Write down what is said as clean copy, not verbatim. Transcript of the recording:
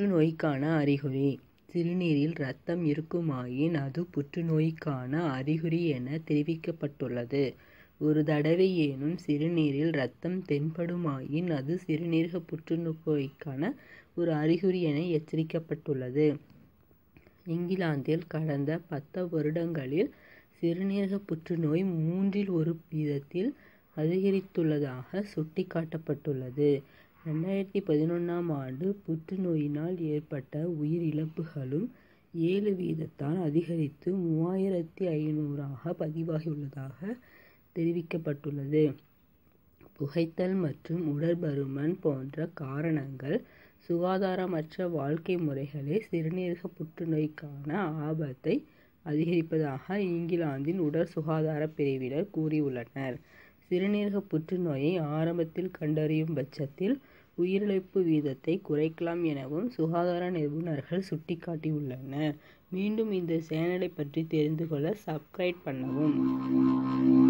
புற்றுநோய்க்கான அறிகுறி. சிறுநீரில் இரத்தம் இருக்குமாயின் அது புற்றுநோய்க்கான அறிகுறி என தெரிவிக்கப்பட்டுள்ளது. ஒரு தடவையேனும் சிறுநீரில் இரத்தம் தென்படுமாயின் அது சிறுநீரக புற்றுநோய்க்கான ஒரு அறிகுறி என எச்சரிக்கப்பட்டுள்ளது. இங்கிலாந்தில் கடந்த 10 வருடங்களில் சிறுநீரக புற்றுநோய் 1/3 அதிகரித்துள்ளதாக சுட்டிக்காட்டப்பட்டுள்ளது. 2011ஆம் ஆண்டு புற்றுநோயினால் ஏற்பட்ட உயிரிழப்புகளும் 7% அதிகரித்து 3500 பதிவாகியுள்ளதாக தெரிவிக்கப்பட்டுள்ளது. புகைத்தல் மற்றும் உடற்பருமன் போன்ற காரணங்கள், சுகாதாரமற்ற வாழ்க்கை முறைகளே சிறுநீரக புற்றுநோய்க்கான ஆபத்தை அதிகரிப்பதாக இங்கிலாந்தின் உடல் சுகாதார பிரிவினர் கூறியுள்ளனர். சிறுநீரக புற்றுநோயை ஆரம்பத்தில் கண்டறியும் பட்சத்தில் உயிரிழப்பு வீதத்தை குறைக்கலாம் எனவும் சுகாதார நிபுணர்கள் சுட்டிக்காட்டியுள்ளனர். மீண்டும் இந்த சேனலை பற்றி தெரிந்து கொள்ள சப்ஸ்கிரைப் பண்ணவும்.